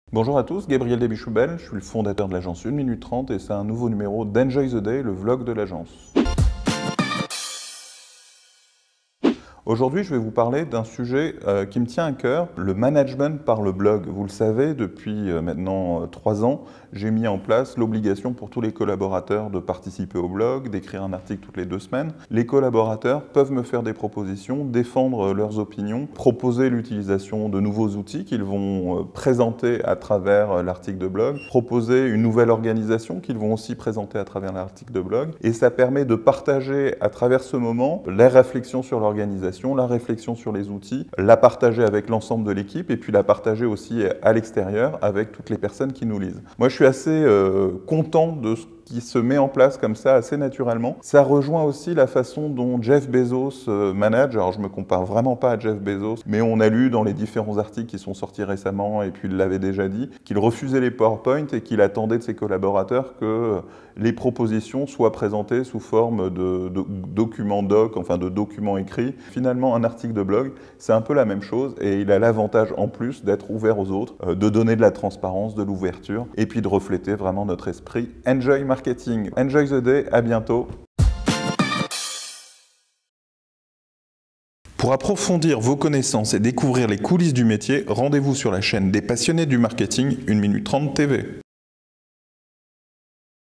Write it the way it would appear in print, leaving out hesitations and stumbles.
Bonjour à tous, Gabriel Debichoubel, je suis le fondateur de l'agence 1 minute 30 et c'est un nouveau numéro d'Enjoy the Day, le vlog de l'agence. Aujourd'hui, je vais vous parler d'un sujet qui me tient à cœur, le management par le blog. Vous le savez, depuis maintenant 3 ans, j'ai mis en place l'obligation pour tous les collaborateurs de participer au blog, d'écrire un article toutes les 2 semaines. Les collaborateurs peuvent me faire des propositions, défendre leurs opinions, proposer l'utilisation de nouveaux outils qu'ils vont présenter à travers l'article de blog, proposer une nouvelle organisation qu'ils vont aussi présenter à travers l'article de blog. Et ça permet de partager à travers ce moment les réflexions sur l'organisation, la réflexion sur les outils, la partager avec l'ensemble de l'équipe et puis la partager aussi à l'extérieur avec toutes les personnes qui nous lisent. Moi, je suis assez content de ce qui se met en place comme ça assez naturellement. Ça rejoint aussi la façon dont Jeff Bezos manage. Alors je me compare vraiment pas à Jeff Bezos, mais on a lu dans les différents articles qui sont sortis récemment, et puis il l'avait déjà dit, qu'il refusait les PowerPoint et qu'il attendait de ses collaborateurs que les propositions soient présentées sous forme de documents doc, enfin de documents écrits. Finalement, un article de blog, c'est un peu la même chose et il a l'avantage en plus d'être ouvert aux autres, de donner de la transparence, de l'ouverture et puis de refléter vraiment notre esprit Enjoy Marketing. Enjoy the day, à bientôt. Pour approfondir vos connaissances et découvrir les coulisses du métier, rendez-vous sur la chaîne des passionnés du marketing 1 minute 30 TV.